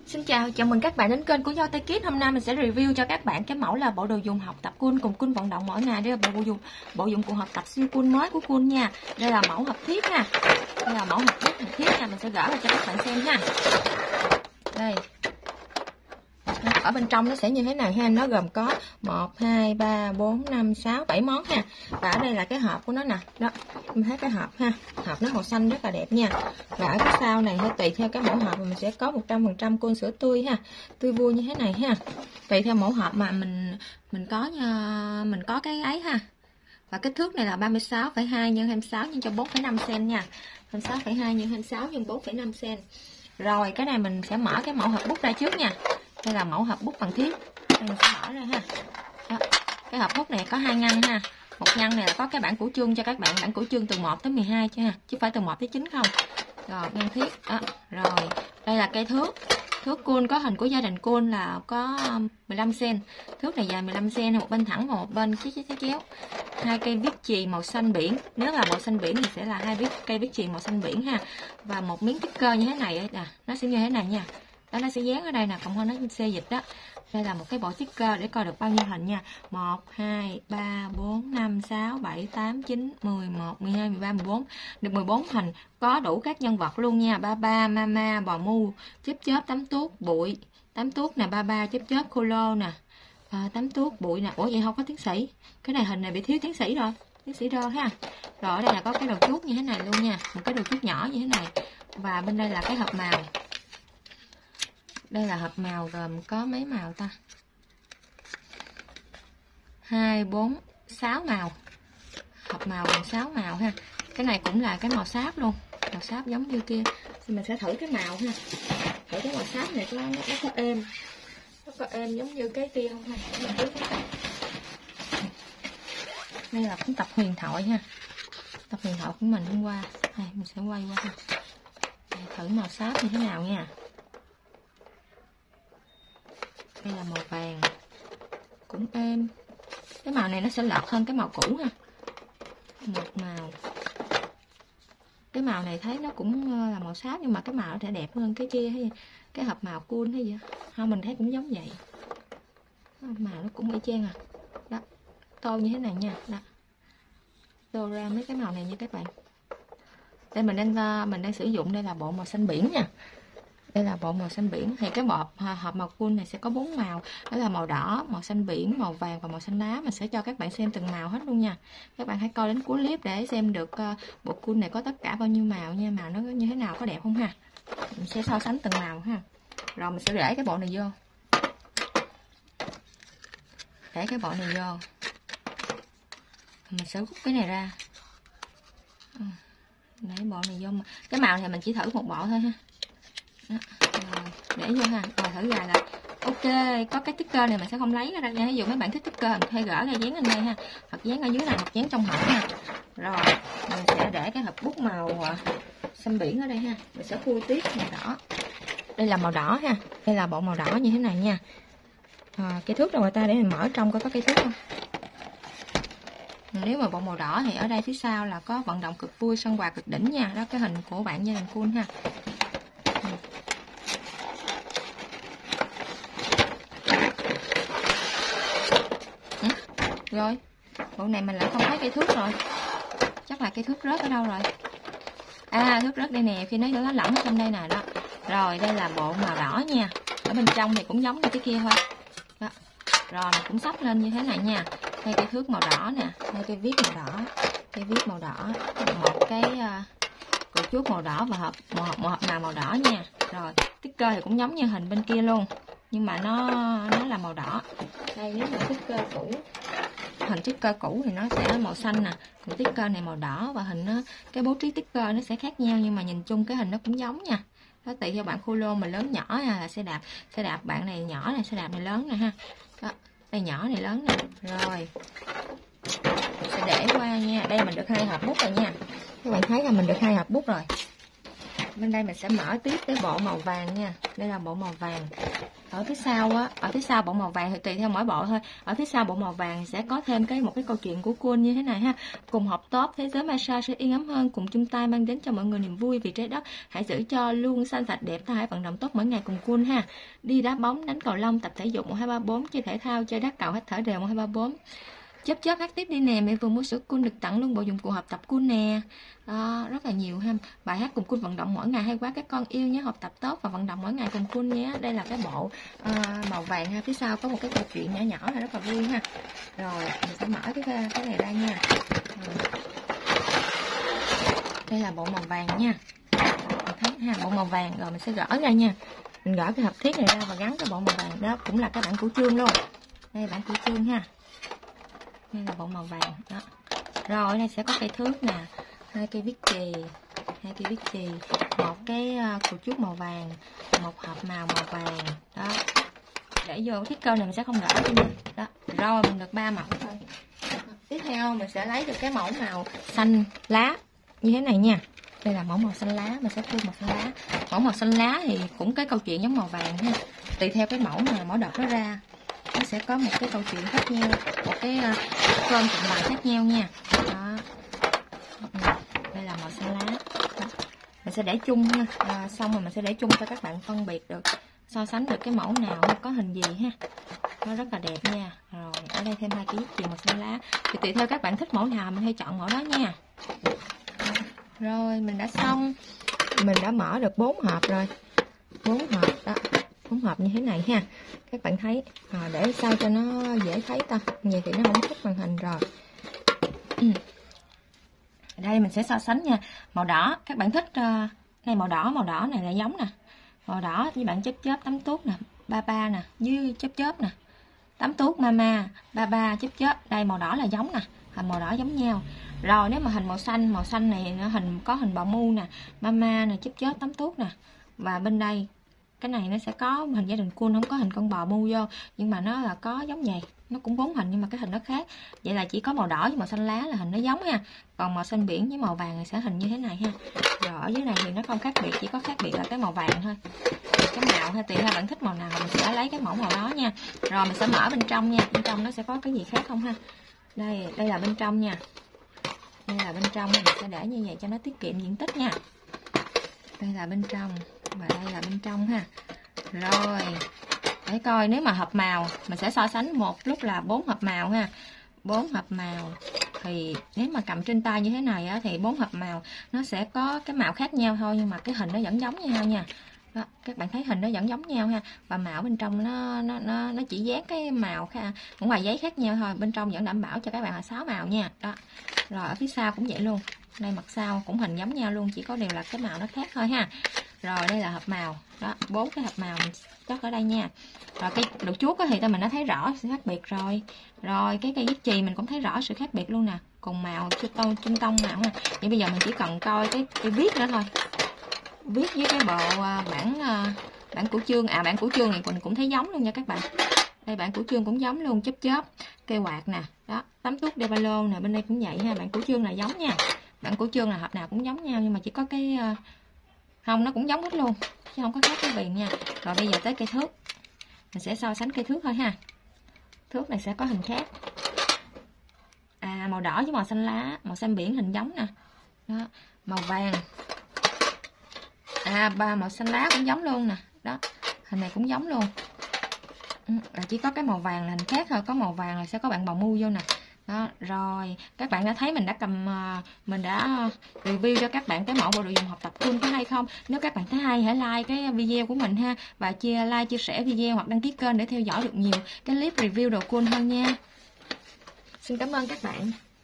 Xin chào mừng các bạn đến kênh của Dâu Tây Kids. Hôm nay mình sẽ review cho các bạn cái mẫu là bộ đồ dùng học tập cool cùng cool vận động mỗi ngày. Đây là bộ dụng cụ học tập siêu cool mới của cool nha. Đây là mẫu hộp thiếp nha. Đây là mẫu hộp thiếp nha, mình sẽ gỡ ra cho các bạn xem nha. Đây. Ở bên trong nó sẽ như thế này ha, nó gồm có 1 2 3 4 5 6 7 món ha. Và ở đây là cái hộp của nó nè. Đó, mình thấy cái hộp ha. Hộp nó màu xanh rất là đẹp nha. Và ở cái sau này tùy theo cái mẫu hộp mình sẽ có 100% côn sữa tươi ha. Tươi vui như thế này ha. Tùy theo mẫu hộp mà mình có cái ấy ha. Và kích thước này là 36,2 x 26 nhân cho 4,5 cm nha. 26,2 x 26 nhân 4,5 cm. Rồi cái này mình sẽ mở cái mẫu hộp bút ra trước nha. Đây là mẫu hộp bút bằng thiếp. Đây mình sẽ mở ra ha. Đó. Cái hộp bút này có 2 ngăn ha. Một ngăn này là có cái bảng củ chương cho các bạn, bảng củ chương từ 1 tới 12 chứ ha, chứ phải từ 1 tới 9 không. Rồi ngăn thiếp. Đó. Rồi, đây là cây thước. Thước cool có hình của gia đình cool là có 15 cm. Thước này dài 15 cm, một bên thẳng và một bên chéo. 2 cây viết chì màu xanh biển. Nếu là màu xanh biển thì sẽ là 2 cây viết chì màu xanh biển ha. Và một miếng sticker như thế này nè, nó sẽ như thế này nha. Đó, nó sẽ dán ở đây nè, cộng hơn nó xe dịch đó. Đây là một cái bộ sticker để coi được bao nhiêu hình nha. 1 2 3 4 5 6 7 8 9 10 11 12 13 14. Được 14 hình, có đủ các nhân vật luôn nha. Ba mama, bò mu, chớp tắm tuốt, bụi. Tắm tuốt nè, ba chớp colo nè. Tắm tuốt, bụi nè. Ủa vậy không có tiến sĩ. Cái này hình này bị thiếu tiến sĩ rồi. Tiến sĩ rơ ha. Rồi ở đây là có cái đầu chuốt như thế này luôn nha. Một cái đầu chuốt nhỏ như thế này. Và bên đây là cái hộp màu. Đây là hộp màu gồm có mấy màu ta? 2, 4, 6 màu. Hộp màu gồm 6 màu ha. Cái này cũng là cái màu sáp luôn. Màu sáp giống như kia. Thì mình sẽ thử cái màu ha. Thử cái màu sáp này nó có êm. Nó có êm giống như cái kia không ha. Đây là cuốn tập huyền thoại ha. Tập huyền thoại của mình hôm qua. Đây, mình sẽ quay qua ha. Đây, thử màu sáp như thế nào nha. Đây là màu vàng, cũng êm. Cái màu này nó sẽ lọt hơn cái màu cũ ha. Một màu. Cái màu này thấy nó cũng là màu sáp, nhưng mà cái màu nó sẽ đẹp hơn cái kia. Cái hộp màu cool hay gì không, mình thấy cũng giống vậy. Màu nó cũng y chang à. Đó, tô như thế này nha. Đó, tô ra mấy cái màu này nha các bạn. Đây mình đang sử dụng, đây là bộ màu xanh biển nha. Đây là bộ màu xanh biển. Thì cái hộp màu cool này sẽ có 4 màu. Đó là màu đỏ, màu xanh biển, màu vàng và màu xanh lá. Mình sẽ cho các bạn xem từng màu hết luôn nha. Các bạn hãy coi đến cuối clip để xem được bộ cool này có tất cả bao nhiêu màu nha. Màu nó như thế nào, có đẹp không ha. Mình sẽ so sánh từng màu ha. Rồi mình sẽ để cái bộ này vô. Để cái bộ này vô. Mình sẽ rút cái này ra. Để bộ này vô. Cái màu này mình chỉ thử một bộ thôi ha. Đó, để vô ha. Rồi thử ra là ok. Có cái sticker này mình sẽ không lấy ra nha. Ví dụ mấy bạn thích sticker mình hay gỡ ra dán lên đây ha, hoặc dán ở dưới này, hoặc dán trong hộp ha. Rồi mình sẽ để cái hộp bút màu xanh biển ở đây ha. Mình sẽ khui tiếp màu đỏ. Đây là màu đỏ ha. Đây là bộ màu đỏ như thế này nha. Cây thước rồi người ta để mình mở trong coi có cây thước không. Nếu mà bộ màu đỏ thì ở đây phía sau là có vận động cực vui, sân quà cực đỉnh nha. Đó, cái hình của bạn gia đình cool ha. Rồi, bộ này mình lại không thấy cây thước rồi. Chắc là cây thước rớt ở đâu rồi. À, thước rớt đây nè, khi nó lỏng trong đây nè đó. Rồi, đây là bộ màu đỏ nha. Ở bên trong thì cũng giống như cái kia thôi. Đó. Rồi, mình cũng sắp lên như thế này nha. Đây cây thước màu đỏ nè, đây cây viết màu đỏ, cây viết màu đỏ, một cái cột chuốt màu đỏ và hộp màu đỏ nha. Rồi, sticker thì cũng giống như hình bên kia luôn, nhưng mà nó là màu đỏ. Đây nếu mà sticker cũ, hình sticker cũ thì nó sẽ màu xanh nè, còn sticker này màu đỏ, và hình nó, cái bố trí sticker nó sẽ khác nhau, nhưng mà nhìn chung cái hình nó cũng giống nha. Đó, tùy theo bạn khu lô mình lớn nhỏ là xe đạp bạn này nhỏ này, xe đạp này lớn nè ha. Đó, đây nhỏ này lớn nè. Rồi sẽ để qua nha. Đây mình được 2 hộp bút rồi nha. Các bạn thấy là mình được 2 hộp bút rồi. Bên đây mình sẽ mở tiếp cái bộ màu vàng nha. Đây là bộ màu vàng. ở phía sau á, ở phía sau bộ màu vàng thì tùy theo mỗi bộ thôi. Ở phía sau bộ màu vàng sẽ có thêm một cái câu chuyện của Cool như thế này ha. Cùng học tốt, thế giới massage sẽ yên ấm hơn, cùng chung tay mang đến cho mọi người niềm vui vì trái đất. Hãy giữ cho luôn xanh sạch đẹp, hãy vận động tốt mỗi ngày cùng Cool ha. Đi đá bóng, đánh cầu lông, tập thể dục 1 2 3 4, chơi thể thao, chơi đá cầu, hít thở đều 1 2 3 4. Chớp hát tiếp đi nè, mẹ vừa mua sữa Cool được tặng luôn bộ dụng cụ học tập Cool nè. Đó, rất là nhiều ha. Bài hát cùng Cool vận động mỗi ngày hay quá các con yêu nhé, học tập tốt và vận động mỗi ngày cùng Cool nhé. Đây là cái bộ màu vàng ha, phía sau có một cái câu chuyện nhỏ nhỏ là rất là vui ha. Rồi mình sẽ mở cái này ra nha. Đây là bộ màu vàng nha. Mình thấy ha, bộ màu vàng rồi mình sẽ gỡ ra nha. Mình gỡ cái hộp thiết này ra và gắn cái bộ màu vàng đó, cũng là cái bản của chương luôn. Đây bản của chương ha. Đây là bộ màu vàng đó. Rồi đây sẽ có cây thước nè, 2 cây viết chì, 2 cây viết chì, một cái cục chuốt màu vàng, một hộp màu vàng đó. Để vô thiết cơ này mình sẽ không gỡ đi đó. Rồi mình được 3 mẫu thôi. Tiếp theo mình sẽ lấy được cái mẫu màu xanh lá như thế này nha. Đây là mẫu xanh lá, mình sẽ phun màu xanh lá. Mẫu xanh lá thì cũng cái câu chuyện giống màu vàng ha. Tùy theo cái mẫu đợt nó ra, nó sẽ có một cái câu chuyện khác nhau, một cái cơn cộng lại khác nhau nha. Đó. Đây là màu xanh lá. Đó. Mình sẽ để chung ha. Xong rồi mình sẽ để chung cho các bạn phân biệt được, so sánh được cái mẫu nào có hình gì ha. Nó rất là đẹp nha. Rồi ở đây thêm 2 cái viết màu xanh lá. Thì tùy theo các bạn thích mẫu nào mình hay chọn mẫu đó nha. Rồi mình đã xong. Mình đã mở được 4 hộp rồi. 4 hộp đó. 4 hộp như thế này ha. Các bạn thấy để sao cho nó dễ thấy ta. Vậy thì nó không thích màn hình rồi. Đây mình sẽ so sánh nha. Màu đỏ các bạn thích này, màu đỏ này là giống nè. Màu đỏ với bạn chớp tắm tuốt nè, ba nè, với chớp nè. Tắm tuốt mama, ba chớp. Đây màu đỏ là giống nè, hình màu đỏ giống nhau. Rồi nếu mà hình màu xanh này nó có hình bò mu nè, mama nè, chớp tắm tuốt nè. Và bên đây cái này nó sẽ có hình gia đình Cool, không có hình con bò mu vô, nhưng mà nó là có giống vậy, nó cũng 4 hình nhưng mà cái hình nó khác. Vậy là chỉ có màu đỏ với màu xanh lá là hình nó giống ha, còn màu xanh biển với màu vàng thì sẽ hình như thế này ha. Rồi ở dưới này thì nó không khác biệt, chỉ có khác biệt là cái màu vàng thôi, cái màu ha. Tùy theo bạn thích màu nào mình sẽ lấy cái mẫu màu đó nha. Rồi mình sẽ mở bên trong nha, bên trong nó sẽ có cái gì khác không ha. Đây là bên trong nha. Đây là bên trong, mình sẽ để như vậy cho nó tiết kiệm diện tích nha. Đây là bên trong và đây là bên trong ha. Rồi để coi nếu mà hộp màu mình sẽ so sánh một lúc là 4 hộp màu ha. 4 hộp màu thì nếu mà cầm trên tay như thế này á, thì 4 hộp màu nó sẽ có cái màu khác nhau thôi, nhưng mà cái hình nó vẫn giống nhau nha. Đó, các bạn thấy hình nó vẫn giống nhau ha, và màu bên trong nó chỉ dán cái màu ở ngoài giấy khác nhau thôi, bên trong vẫn đảm bảo cho các bạn là 6 màu nha. Đó. Rồi ở phía sau cũng vậy luôn, đây mặt sau cũng hình giống nhau luôn, chỉ có điều là cái màu nó khác thôi ha. Rồi đây là hộp màu đó, 4 cái hộp màu mình chất ở đây nha. Rồi cái đồ chuốt thì mình đã thấy rõ sự khác biệt rồi. Rồi cái cây viết chì mình cũng thấy rõ sự khác biệt luôn nè, cùng màu trung tông màu ha. Nhưng bây giờ mình chỉ cần coi cái viết nữa thôi, viết với cái bộ bản của chương, bản của chương này mình cũng thấy giống luôn nha các bạn. Đây bản của chương cũng giống luôn, chớp cây quạt nè, đó tắm tuốt đeo ba lô nè, bên đây cũng vậy ha. Bản của chương là giống nha, bản của chương là hộp nào cũng giống nhau, nhưng mà chỉ có cái không, nó cũng giống hết luôn chứ không có khác cái viền nha. Rồi bây giờ tới cây thước, mình sẽ so sánh cây thước thôi ha. Thước này sẽ có hình khác, màu đỏ với màu xanh lá, màu xanh biển hình giống nè, đó màu vàng, màu xanh lá cũng giống luôn nè, đó hình này cũng giống luôn. Là chỉ có cái màu vàng là hình khác thôi, có màu vàng là sẽ có bạn bào mu vô nè. Đó, rồi các bạn đã thấy mình đã review cho các bạn cái mẫu bộ đồ dùng học tập Cool có hay không. Nếu các bạn thấy hay hãy like cái video của mình ha, và chia sẻ video hoặc đăng ký kênh để theo dõi được nhiều cái clip review đồ Cool hơn nha. Xin cảm ơn các bạn.